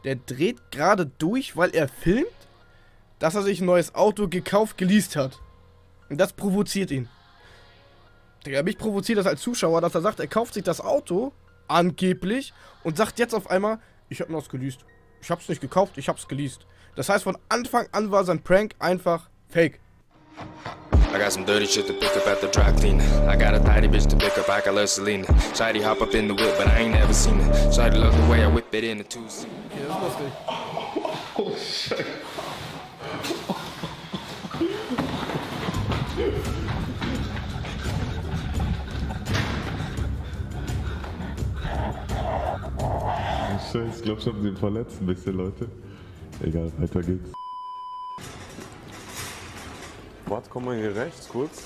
Der dreht gerade durch, weil er filmt, dass er sich ein neues Auto gekauft, geleast hat. Und das provoziert ihn. Digga, mich provoziert das als Zuschauer, dass er sagt, er kauft sich das Auto, angeblich, und sagt jetzt auf einmal, ich hab mir das geleast. Ich hab's nicht gekauft, ich hab's geleast. Das heißt, von Anfang an war sein Prank einfach fake. I got some dirty shit to pick up at the dry clean. I got a tidy bitch to pick up, I got love Celine. Shady hop up in the whip, but I ain't never seen it. Shady love the way I whip it in the two-seat. Okay, das ist lustig. Oh, shit. Scheiße, ich glaube, ich habe den verletzt ein bisschen, Leute. Egal, weiter geht's. Warte, komm mal hier rechts kurz.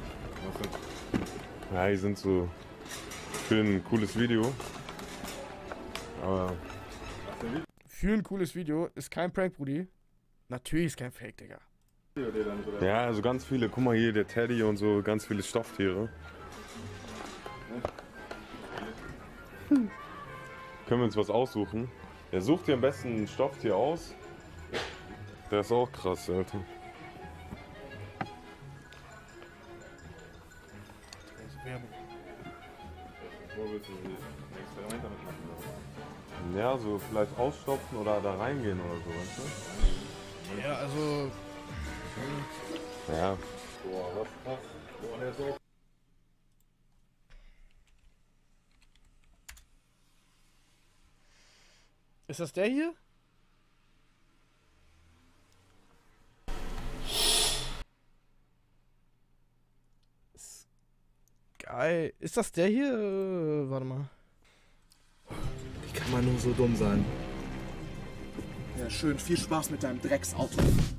Ja, hier sind so für ein cooles Video. Aber. Für ein cooles Video ist kein Prank, Brudi. Natürlich ist kein Fake, Digga. Ja, also ganz viele. Guck mal hier, der Teddy und so, ganz viele Stofftiere. Können wir uns was aussuchen? Ja, such dir am besten ein Stofftier aus. Der ist auch krass, Alter. Wo willst du Experiment damit machen? Ja, so vielleicht ausstopfen oder da reingehen oder so, weißt du? Ja, also... Ja. Boah, was krass. Boah, der ist so... Ist das der hier? Ist geil. Ist das der hier? Warte mal. Wie kann man nur so dumm sein? Ja, schön. Viel Spaß mit deinem Drecksauto.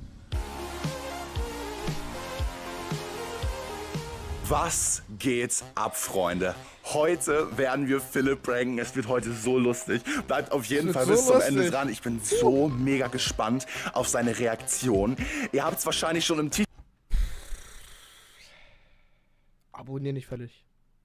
Was geht ab, Freunde? Heute werden wir Philipp pranken. Es wird heute so lustig. Bleibt auf jeden Fall bis zum Ende dran. Ich bin so mega gespannt auf seine Reaktion. Ihr habt es wahrscheinlich schon im Titel Abonnier nicht völlig.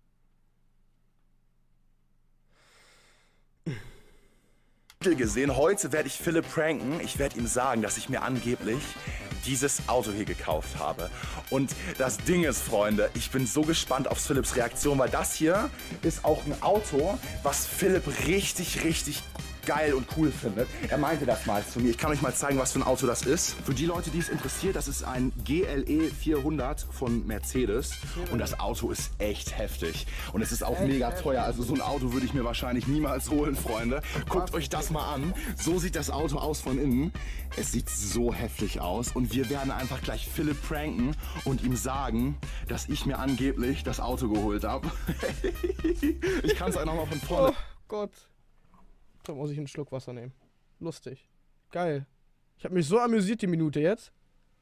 gesehen. Heute werde ich Philipp pranken. Ich werde ihm sagen, dass ich mir angeblich dieses Auto hier gekauft habe. Und das Ding ist, Freunde, ich bin so gespannt auf Philipps Reaktion, weil das hier ist auch ein Auto, was Philipp richtig, richtig geil und cool findet. Er meinte das mal zu mir. Ich kann euch mal zeigen, was für ein Auto das ist. Für die Leute, die es interessiert, das ist ein GLE 400 von Mercedes. Und das Auto ist echt heftig. Und es ist auch mega teuer. Also so ein Auto würde ich mir wahrscheinlich niemals holen, Freunde. Guckt euch das mal an. So sieht das Auto aus von innen. Es sieht so heftig aus. Und wir werden einfach gleich Philipp pranken und ihm sagen, dass ich mir angeblich das Auto geholt habe. Ich kann es auch noch mal von vorne. Oh Gott. Da muss ich einen Schluck Wasser nehmen. Lustig. Geil. Ich habe mich so amüsiert die Minute jetzt.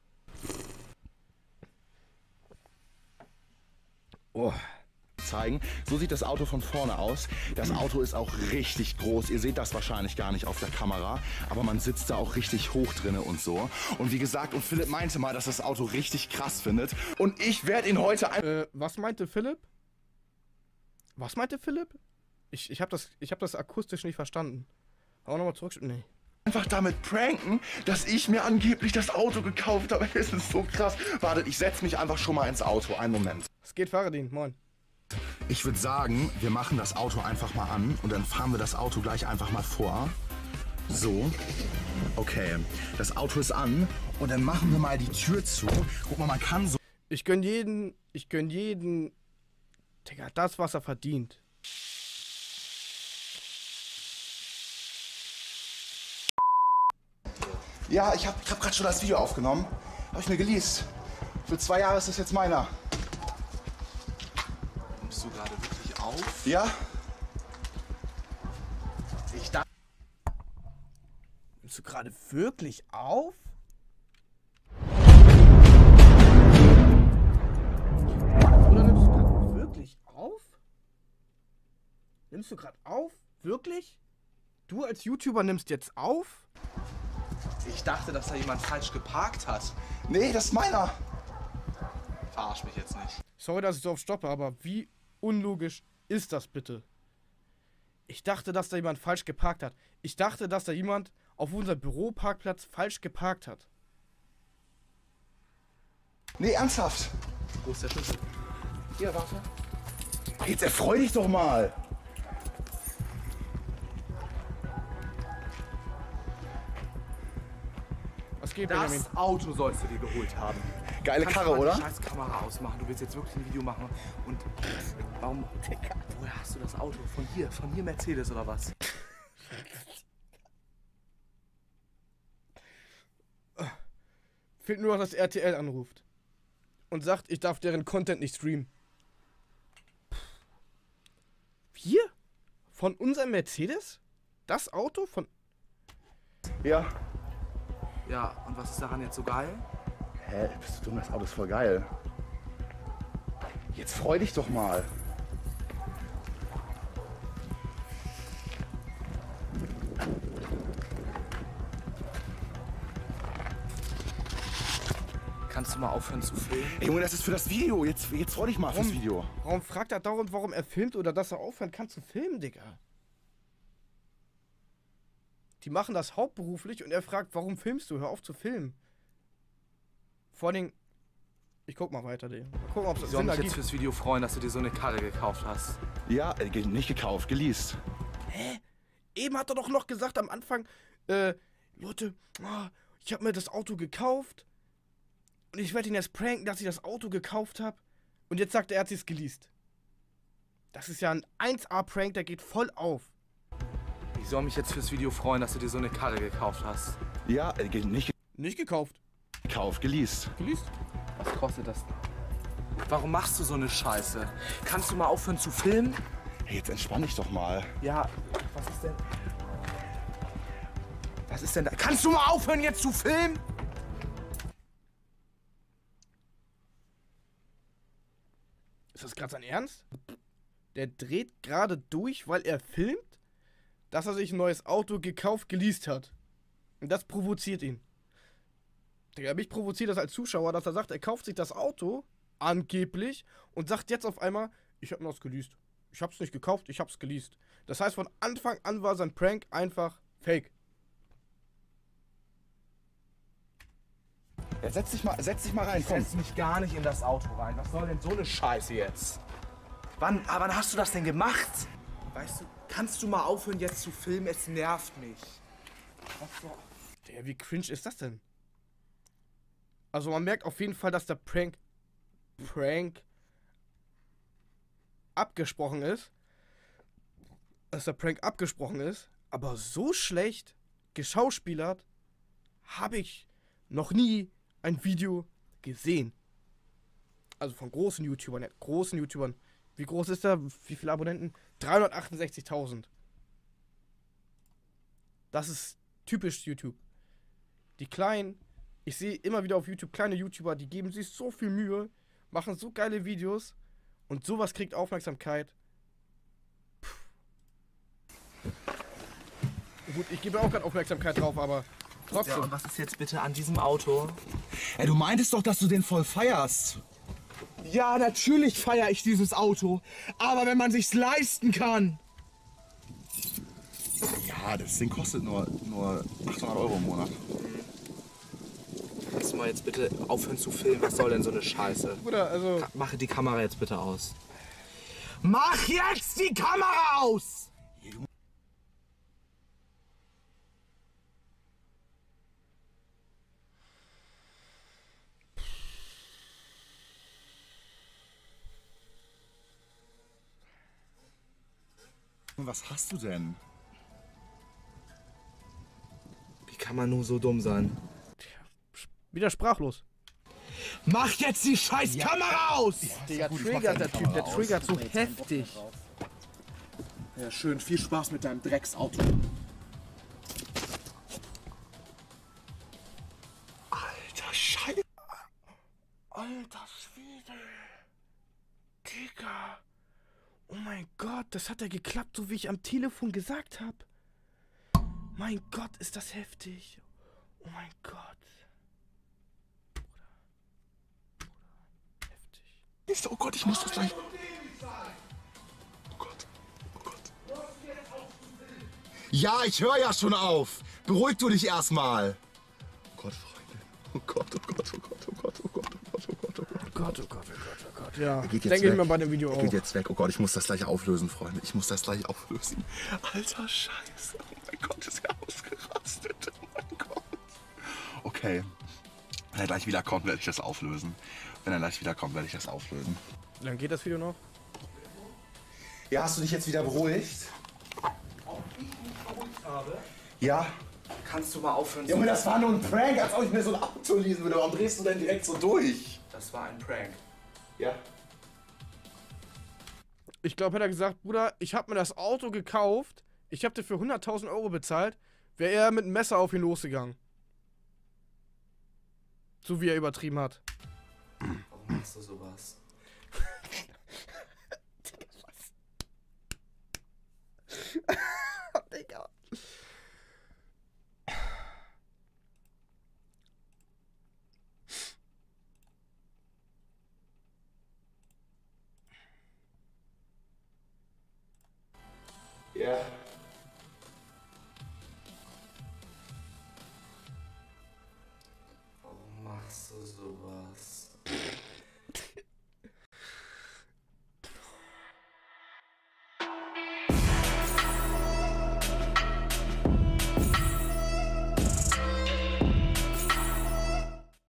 Oh. Zeigen. So sieht das Auto von vorne aus. Das Auto ist auch richtig groß. Ihr seht das wahrscheinlich gar nicht auf der Kamera, aber man sitzt da auch richtig hoch drinne und so. Und wie gesagt, und Philipp meinte mal, dass das Auto richtig krass findet. Und ich werde ihn heute was meinte Philipp? Was meinte Philipp? Ich hab das akustisch nicht verstanden. Auch nochmal zurück. Nee. einfach damit pranken, dass ich mir angeblich das Auto gekauft habe. Es ist so krass. Wartet, ich setze mich einfach schon mal ins Auto. Einen Moment. Es geht, Fahrradin. Moin. Ich würde sagen, wir machen das Auto einfach mal an und dann fahren wir das Auto gleich einfach mal vor. So. Okay. Das Auto ist an und dann machen wir mal die Tür zu. Guck mal, man kann so... Ich gönn jeden... Digga, das, was er verdient. Ja, ich hab gerade schon das Video aufgenommen. Habe ich mir geleast. Für 2 Jahre ist das jetzt meiner. Nimmst du gerade wirklich auf? Ja? Ich dachte... Nimmst du gerade wirklich auf? Oder nimmst du gerade wirklich auf? Nimmst du gerade auf? Wirklich? Du als YouTuber nimmst jetzt auf? Ich dachte, dass da jemand falsch geparkt hat. Nee, das ist meiner. Verarsch mich jetzt nicht. Sorry, dass ich so oft stoppe, aber wie unlogisch ist das bitte? Ich dachte, dass da jemand falsch geparkt hat. Ich dachte, dass da jemand auf unserem Büroparkplatz falsch geparkt hat. Nee, ernsthaft. Wo ist der Schlüssel? Hier, warte. Jetzt erfreu dich doch mal. Was geht, Benjamin? Das Auto sollst du dir geholt haben. Geile Kannst Karre, du mal oder? die scheiß Kamera ausmachen. Du willst jetzt wirklich ein Video machen. Und warum? Woher hast du das Auto? Von hier Mercedes oder was? Fehlt nur noch, dass RTL anruft und sagt, ich darf deren Content nicht streamen. Wir? Von unserem Mercedes? Das Auto? Von... Ja. Ja, und was ist daran jetzt so geil? Hä, bist du dumm? Das Auto ist voll geil. Jetzt freu dich doch mal. Kannst du mal aufhören zu filmen? Ey, Junge, das ist für das Video. Jetzt freu dich mal fürs Video. Warum fragt er dauernd, warum er filmt oder dass er aufhören kann zu filmen, Digga? Die machen das hauptberuflich und er fragt, warum filmst du? Hör auf zu filmen. Vor allem, ich guck mal weiter, Digga. Mal gucken, ob es Ich soll mich jetzt fürs Video freuen, dass du dir so eine Karre gekauft hast. Ja, nicht gekauft, geleast. Eben hat er doch noch gesagt am Anfang, Leute, ich habe mir das Auto gekauft und ich werde ihn jetzt pranken, dass ich das Auto gekauft habe. Und jetzt sagt er, er hat sich's geleast. Das ist ja ein 1A-Prank, der geht voll auf. Ich soll mich jetzt fürs Video freuen, dass du dir so eine Karre gekauft hast. Ja, Nicht gekauft. gekauft, geleast. Geleast? Was kostet das? Warum machst du so eine Scheiße? Kannst du mal aufhören zu filmen? Hey, jetzt entspann dich doch mal. Ja, was ist denn? Was ist denn da? Kannst du mal aufhören jetzt zu filmen? Ist das gerade sein Ernst? Der dreht gerade durch, weil er filmt, dass er sich ein neues Auto gekauft, geleast hat. Und das provoziert ihn. Digga, mich provoziert das als Zuschauer, dass er sagt, er kauft sich das Auto, angeblich, und sagt jetzt auf einmal, ich hab mir das geleast. Ich hab's nicht gekauft, ich hab's geleast. Das heißt, von Anfang an war sein Prank einfach fake. Ja, setz dich mal rein, komm. Setz mich gar nicht in das Auto rein. Was soll denn so eine Scheiße jetzt? Wann hast du das denn gemacht? Weißt du, kannst du mal aufhören jetzt zu filmen? Es nervt mich. Was so? Digga, wie cringe ist das denn? Also man merkt auf jeden Fall, dass der Prank abgesprochen ist. Aber so schlecht geschauspielert habe ich noch nie ein Video gesehen. Also von großen YouTubern, Wie groß ist er? Wie viele Abonnenten? 368.000. Das ist typisch YouTube. Die kleinen, ich sehe immer wieder auf YouTube kleine YouTuber, die geben sich so viel Mühe, machen so geile Videos und sowas kriegt Aufmerksamkeit. Puh. Gut, ich gebe auch gerade Aufmerksamkeit drauf, aber trotzdem. Ja, und was ist jetzt bitte an diesem Auto? Ey, du meintest doch, dass du den voll feierst. Ja, natürlich feiere ich dieses Auto. Aber wenn man sich's leisten kann. Ja, das Ding kostet nur 800 € im Monat. Kannst du mal jetzt bitte aufhören zu filmen? Was soll denn so eine Scheiße? Bruder, also. Mache die Kamera jetzt bitte aus. Mach jetzt die Kamera aus! Was hast du denn? Wie kann man nur so dumm sein? Wieder sprachlos. Mach jetzt die scheiß Kamera aus! Der triggert der Typ, der triggert so heftig. Ja, schön, viel Spaß mit deinem Drecksauto. Alter Scheiße. Alter Schwede. Digga. Oh mein Gott, das hat ja geklappt, so wie ich am Telefon gesagt habe. Mein Gott, ist das heftig. Oh mein Gott. Bruder, heftig. Oh Gott, ich muss das gleich. Oh Gott. Ja, ich höre ja schon auf. Beruhig du dich erstmal. Oh Gott, Freunde. Oh Gott, oh Gott, oh Gott, oh Gott, oh Gott, oh Gott, oh Gott, oh Gott. Oh Gott, oh Gott, oh Gott, oh Gott. Ja, Geht jetzt denke ich weg. mir bei dem Video Er auch. geht jetzt weg. Oh Gott, ich muss das gleich auflösen, Freunde. Ich muss das gleich auflösen. Alter Scheiße. Oh mein Gott, ist er ausgerastet. Oh mein Gott. Okay. Wenn er gleich wiederkommt, werde ich das auflösen. Wenn er gleich wiederkommt, werde ich das auflösen. Dann geht das Video noch. Ja, hast du dich jetzt wieder beruhigt? Ob ich mich beruhigt habe? Ja. Kannst du mal aufhören Junge, das war nur ein Prank, als ob ich mir so ein Auto leasen würde. Warum drehst du denn direkt so durch? Das war ein Prank. Ja. Ich glaube, hätte er gesagt, Bruder, ich habe mir das Auto gekauft, ich habe dir für 100.000 Euro bezahlt, wäre er mit einem Messer auf ihn losgegangen. So wie er übertrieben hat. Warum machst du sowas? Digga. Ja.